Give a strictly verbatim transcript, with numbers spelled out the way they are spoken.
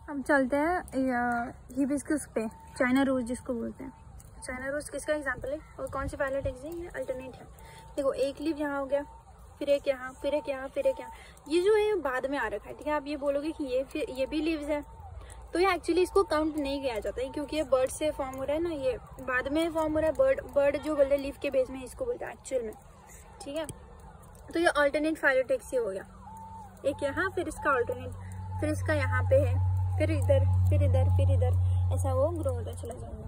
अब चलते हैं हिबिस्कस पे, चाइना रोज जिसको बोलते हैं। चाइना रोज किसका एग्जांपल है और कौन सी फाइलोटेक्स है? ये अल्टरनेट है। देखो एक लीफ यहाँ हो गया, फिर एक यहाँ, फिर एक यहाँ, फिर एक यहाँ, ये जो है बाद में आ रखा है, ठीक है। आप ये बोलोगे कि ये फिर ये भी लीव्स है, तो ये एक्चुअली इसको काउंट नहीं किया जाता है क्योंकि ये बर्ड से फॉर्म हो रहा है ना, ये बाद में फॉर्म हो रहा है। बर्ड बर्ड जो बोलते हैं लीफ के बेस में, इसको बोलते हैं एक्चुअल में, ठीक है। तो ये अल्टरनेट फाइलोटेक्स ही हो गया, एक यहाँ फिर इसका अल्टरनेट, फिर इसका यहाँ पे है, फिर इधर, फिर इधर, फिर इधर, ऐसा वो ग्रो होता चला जाएगा।